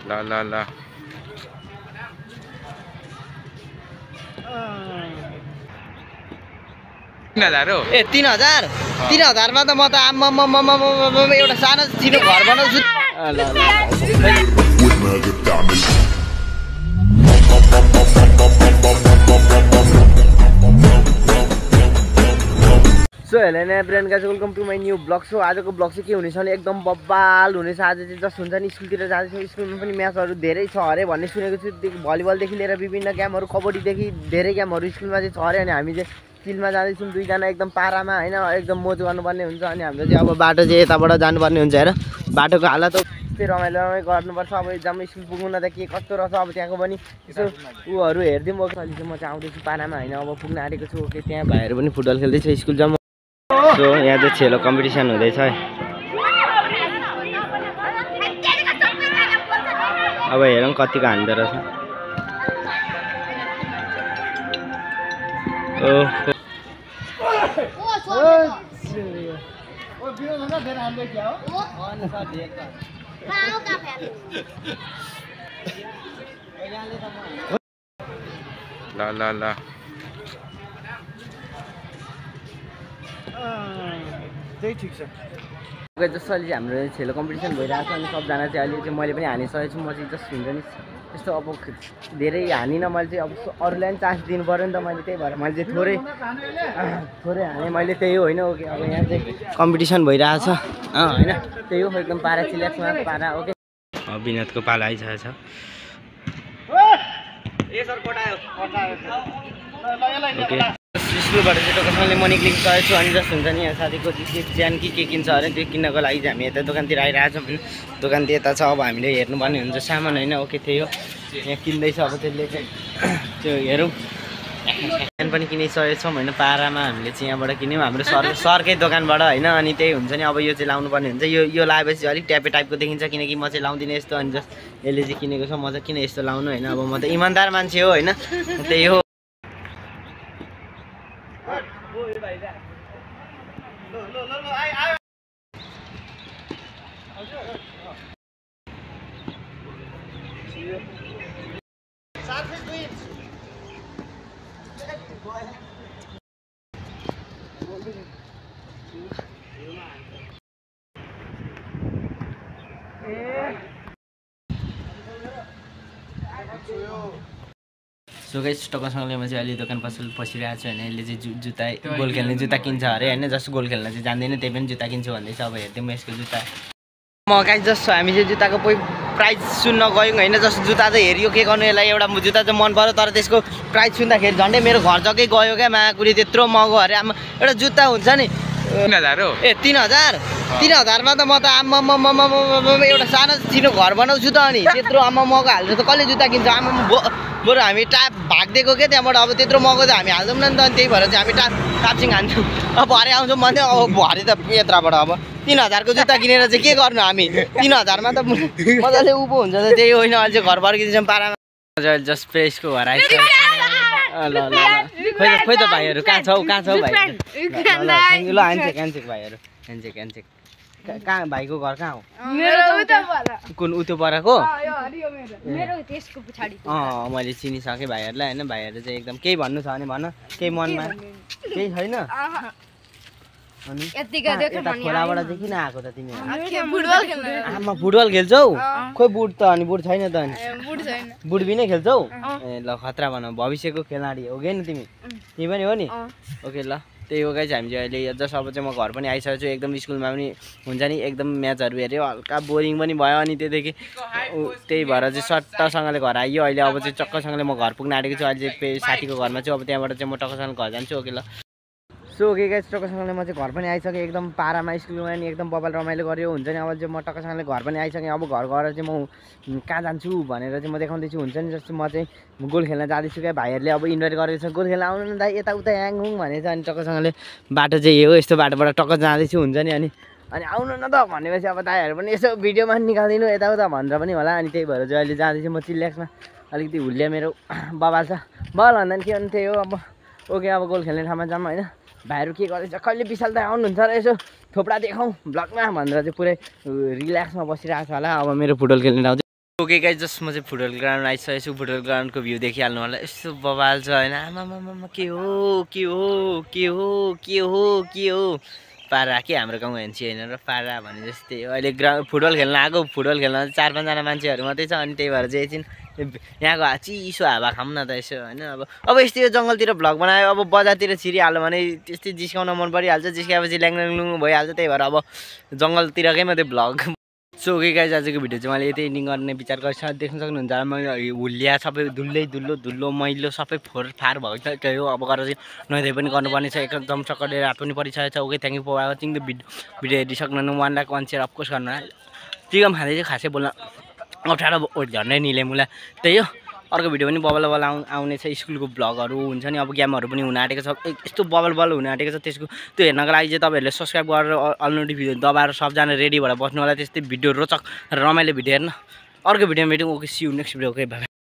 ल ल ल 3000 हो ए 3000 3000 मा त म त एउटा सानो चिनो घर बनाउँछु ल सो हेलो न brain guys welcome to my new vlog. So आजको ब्लग चाहिँ के हुनेछ भने एकदम बब्बाल हुनेछ। आज चाहिँ जस्ट हुन्छ नि स्कुलतिर जाँदैछौँ, स्कुलमा पनि म्याचहरू धेरै छ अरे भन्ने सुनेको छु। भलिबलदेखि लिएर विभिन्न गेमहरू, कबड्डीदेखि धेरै गेमहरू स्कुलमा चाहिँ छ अरे। अनि हामी चाहिँ फिल्डमा जाँदैछौँ दुईजना एकदम पारामा होइन, एकदम मोज गर्नुपर्ने हुन्छ। अनि हाम्रो चाहिँ अब बाटो चाहिँ यताबाट जानुपर्ने हुन्छ हेर, बाटोको हालत त्यस्तै रमाइलो गर्नुपर्छ। अब एक्जाम स्कुल पुग्नु न त के कस्तो रहेछ अब त्यहाँको पनि यसो ऊहरू हेरिदिउँ। अहिले चाहिँ म चाहिँ आउँदैछु पारामा होइन, अब पुग्न आँटेको छु। ओके, त्यहाँ भाइहरू पनि फुटबल खेल्दैछ स्कुल जाम। सो यहाँ चाहिँ छेलो कम्पिटिसन हुँदैछ है। अब हेरौँ कतिको हान्दो रहेछ। ल ल ल त्यही ठिक छ। जस्तो अहिले हाम्रो छेलो कम्पिटिसन भइरहेको छ अनि सबजना चाहिँ अहिले चाहिँ मैले पनि हानिसकेको छु। म चाहिँ जस्ट हुन्छ नि यस्तो अब धेरै हानिनँ मैले चाहिँ, अब अरूलाई पनि चान्स दिनु पऱ्यो नि त। मैले त्यही भएर मैले चाहिँ थोरै हाने मैले, त्यही हो होइन। ओके, अब यहाँ चाहिँ कम्पिटिसन भइरहेको छ होइन, त्यही हो एकदम पारा चिल्याक्समा पारा। ओके, विनोदको पाला आइसकेको छ। ओके, स्कुलबाट चाहिँ टोकासँगले म निक्लिनु सकेको छु। अनि जस्ट हुन्छ नि यहाँ साथीको ज्यान के किन्छ अरे त्यो किन्नको लागि चाहिँ हामी यता दोकानतिर आइरहेको छौँ होइन। दोकान त यता छ, अब हामीले हेर्नुपर्ने हुन्छ सामान होइन। ओके, त्यही हो यहाँ किन्दैछ। अब त्यसले चाहिँ त्यो हेरौँ फ्यान पनि किनिसकेको छौँ होइन। पारामा हामीले चाहिँ यहाँबाट किन्यौँ हाम्रो सरकै दोकानबाट होइन। अनि त्यही हुन्छ नि अब यो चाहिँ लाउनु पर्ने हुन्छ। यो लगाएपछि अलिक ट्यापे टाइपको देखिन्छ, किनकि म चाहिँ लाउँदिनँ यस्तो। अनि जस्ट यसले चाहिँ किनेको छ, म चाहिँ किन यस्तो लाउनु होइन। अब म त इमान्दार मान्छे हो होइन, त्यही हो। सो गाइस टोकासँगले म चाहिँ अहिले दोकान पसल पसिरहेको छु होइन। यसले चाहिँ जुत्ता गोल खेल्ने जुत्ता किन्छ अरे होइन। जस्ट गोल खेल्न चाहिँ जान्दैन, त्यही पनि जुत्ता किन्छु भन्दैछ। अब हेर्दैँ म यसको जुत्ता। म गाइस जस्ट हामी चाहिँ जुत्ताको प्राइस सुन्न गयौँ होइन। जस्ट जुत्ता चाहिँ हेऱ्यो के गर्नु, यसलाई एउटा जुत्ता चाहिँ मन पऱ्यो तर त्यसको प्राइस सुन्दाखेरि झन्डै मेरो घर जग्गै गयो क्या। माकुरी त्यत्रो महँगो अरे। आमा एउटा जुत्ता हुन्छ नि 3000 हो ए 3000 मा त म त एउटा सानो चिनो घर बनाउँछु त। अनि त्यत्रो आमा महँगो हाल्छ त कसले जुत्ता किन्छ। आमा बरु हामी टाप भागिदिएको क्या त्यहाँबाट। अब त्यत्रो महँगो त हामी हाल्दैनौँ न त। अनि त्यही भएर चाहिँ हामी टापसिङ हान्छौँ। अब भरे आउँछौँ भन्दै, अब भरे त यत्रबाट अब 3000 को जुत्ता किनेर चाहिँ के गर्नु हामी। 3000 मा त मजाले उभो हुन्छ त, त्यही होइन। अहिले चाहिँ घर फर्किदिन्छौँ पारामा। जस्ट प्रेसको घर आइसक्यो। ल ल खोइ त भाइहरू कहाँ छौ भाइ। ल ह्यान्डसेक भाइहरू, ह्यान्डसेक। कहाँ भाइको घर कहाँ हो? कुन उतो पराको? मैले चिनिसकेँ भाइहरूलाई होइन। भाइहरू चाहिँ एकदम केही भन्नु छ भने भन, केही मनमा केही छैन। अनि खोलाबाट चाहिँ किन आएको त तिमी? आमा फुटबल खेल्छौ? खोइ बुट त अनि बुट छैन त। अनि बुट बिनै खेल्छौ? ए ल खतरा भनौँ, भविष्यको खेलाडी हो कि नि तिमी? तिमी पनि हो नि? ओके ल त्यही हो गाइस। हामी चाहिँ अहिले जस्ट अब चाहिँ म घर पनि आइसकेको छु। एकदम स्कुलमा पनि हुन्छ नि एकदम म्याचहरू हेऱ्यो, हल्का बोरिङ पनि भयो। अनि त्यहाँदेखि त्यही भएर चाहिँ सट्टसँगले घर आइयो। अहिले अब चाहिँ चक्कसँगले म घर पुग्न आँटेको छु। अहिले चाहिँ साथीको घरमा छु। अब त्यहाँबाट चाहिँ म टक्कसँगले घर जान्छु। ओके ल। सो ओके गाइस टक्कसँगले म चाहिँ घर पनि आइसकेँ। एकदम पारामा स्कुलमा नि एकदम बबाल रमाइलो गऱ्यो हुन्छ नि। अब चाहिँ म टक्कसँगले घर पनि आइसकेँ। अब घर गएर चाहिँ म कहाँ जान्छु भनेर चाहिँ म देखाउँदैछु हुन्छ नि। जस्तो म चाहिँ गोल खेल्न जाँदैछु क्या। भाइहरूले अब इन्भाइट गरेको छ गोल खेल्न आउनु न दाइ यताउता याङहुङ भनेछ। अनि टक्कसँगले बाटो चाहिँ यो यस्तो बाटोबाट टक्क जाँदैछु हुन्छ नि। अनि आउनु न त भनेपछि अब दाइहरू पनि यसो भिडियोमा निकालिदिनु यताउता भनेर पनि होला। अनि त्यही भएर चाहिँ अहिले जाँदैछु म चिल्याक्समा। अलिकति हुल्ल्या मेरो बबाल छ बल भन्दा के भने त्यही हो। अब ओके अब गोल खेल्ने ठाउँमा जाऊँ होइन। भाइहरू के गर्दैछ, कहिले विशाल दाइ आउनुहुन्छ र यसो थोप्रा देखाउँ ब्लगमा भनेर चाहिँ पुरै रिल्याक्समा बसिरहेको छ होला। अब मेरो फुटबल खेल्ने ठाउँ ओके गाइस जस्ट म चाहिँ फुटबल ग्राउन्ड आइसकेको छु फुटबल ग्राउन्डको भ्यू देखिहाल्नु होला यस्तो बवाल छ होइन आमामामा के हो पारा के हाम्रो गाउँ हेन्सी होइन र पारा भने जस्तै हो अहिले फुटबल खेल्न आएको फुटबल खेल्न 4-5 जना मान्छेहरू मात्रै छ अनि त्यही भएर चाहिँ एकछिन यहाँको चिसो हावा खाऊँ न त यसो होइन अब यस्तै यो जङ्गलतिर भ्लग बनायो अब बजारतिर छिरिहाल्यो भने त्यस्तै जिस्काउन मन परिहाल्छ जिस्काएपछि ल्याङ भइहाल्छ त्यही भएर अब जङ्गलतिरकै मात्रै भ्लग सो ओके गाइस आजको भिडियो चाहिँ मैले यतै एन्डिङ गर्ने विचार गरेको देख्न सक्नुहुन्छ मैले हुलिया सबै धुलो मैलो सबै फोरफार भएको हो अब गएर चाहिँ नुहाइ पनि गर्नुपर्ने छ एकदम चक्कर रात पनि परिसकेको छ okay thank you for watching the video हेरिसक्नु 1 लाख 1 शेयर अफकोर्स गर्नु चिकम खाँदै चाहिँ खासै बोल्न अप्ठ्यारो झन्डै निले मुला त्यही हो अर्को भिडियो पनि बबल आउने छ स्कुलको भ्लगहरू हुन्छ नि अब गेमहरू पनि हुन आँटेको छ यस्तो बबल हुन आँटेको छ त्यसको त्यो हेर्नको लागि चाहिँ तपाईँहरूले सब्सक्राइब गरेर अल नोटिफिकेसन दबाएर सबजना रेडी भएर बस्नु होला त्यस्तै भिडियो रोचक रमाइलो भिडियो हेर्न अर्को भिडियोमा भेटौँ okay see you next video okay by